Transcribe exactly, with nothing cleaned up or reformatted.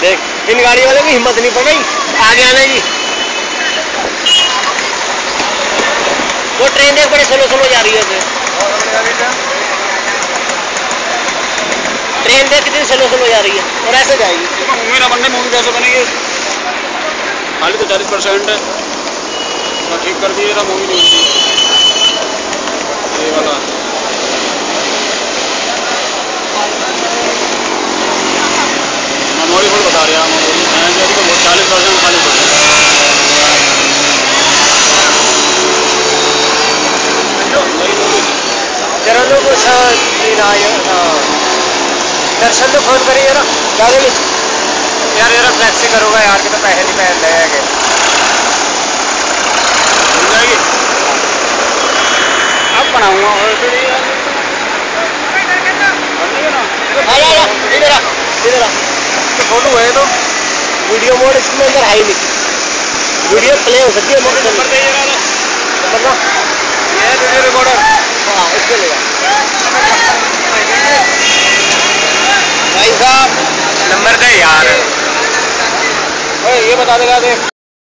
देख इन गाड़ी वाले की हिम्मत नहीं पड़ी आगे आने की। वो ट्रेन देख बड़ी स्लो स्लो जा रही है उसे। ट्रेन देख कितनी स्लो स्लो जा रही है और ऐसे जाएगी। मूवी ना बनने मूवी कैसे बनेगी? खाली तो चालीस परसेंट है, ठीक कर दिए ना मूवी नहीं होती ये वाला। मेमोरी फुल बता रहा हूँ, तो चालीस परसेंट खाली पड़ जरा लोग दर्शन तो फोन करिए ना ज़्यादा नहीं यार, जरा फ्लैक्सी करूँगा यार कि तो पैसे नहीं पहन रहे हैं मिल जाएगी। अब बनाऊँगा इधर आ इधर आ तो फोटो है तो वीडियो मोड इसमें अंदर है ही नहीं, वीडियो प्ले हो सकती है। मोड नंबर दे नंबर ना ये वीडियो रिकॉर्डर। हाँ इसके लिए भाई साहब नंबर दे यार, ये बता देगा दे।